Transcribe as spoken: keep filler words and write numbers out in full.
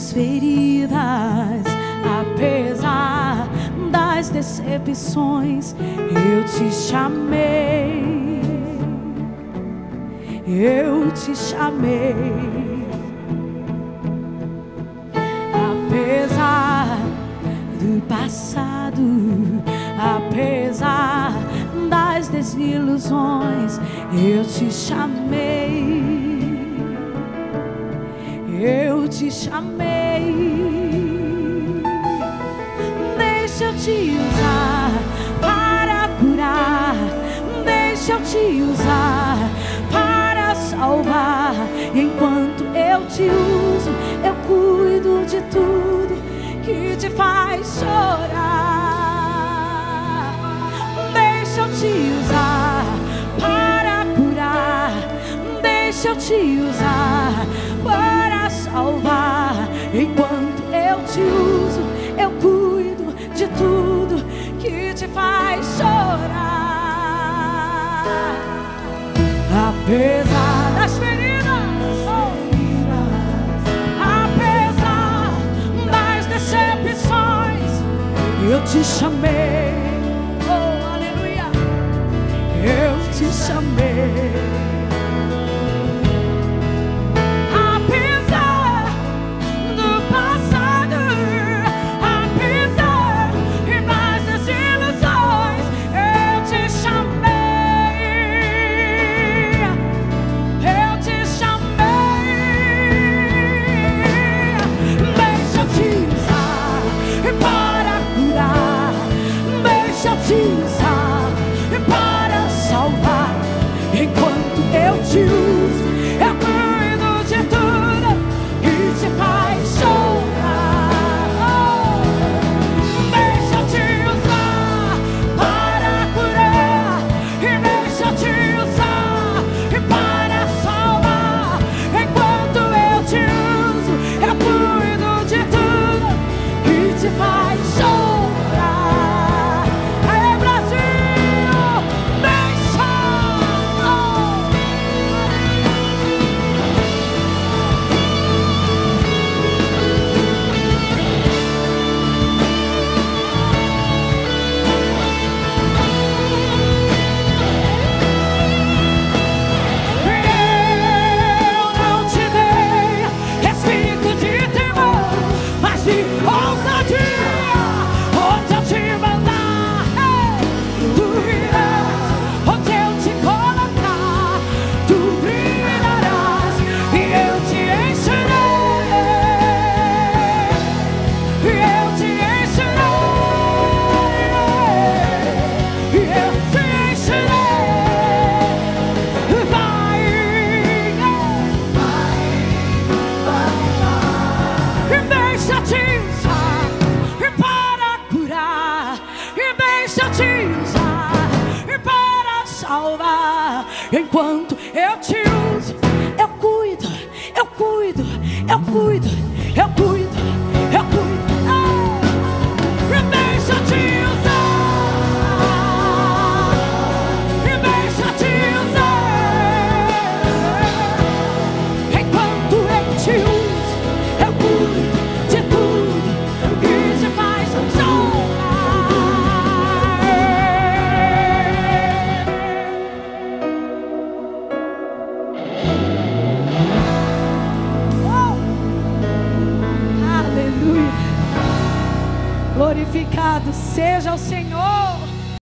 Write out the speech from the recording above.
das feridas, apesar das decepções, eu te chamei, eu te chamei. Apesar do passado, apesar das desilusões, eu te chamei, eu te chamei. Deixa eu te usar para curar, deixa eu te usar para salvar. Enquanto eu te uso, eu cuido de tudo que te faz chorar. Deixa eu te usar para curar, deixa eu te usar para salvar. Enquanto eu te uso, eu cuido de tudo que te faz chorar. Apesar das feridas, oh, apesar das decepções, eu te chamei, oh aleluia, eu te chamei. Enquanto eu te uso, eu cuido de tudo que te faz chorar. Oh, deixa eu te usar para curar, e deixa eu te usar para salvar. Enquanto eu te uso, eu cuido de tudo que te faz chorar. Aê, Brasil, deixa. Enquanto eu te uso, eu cuido, eu cuido, eu cuido, eu cuido, eu cuido. Ah, e deixa eu te usar, e deixa eu te usar. Enquanto eu te uso, eu cuido de tudo que te faz glorificado seja o Senhor.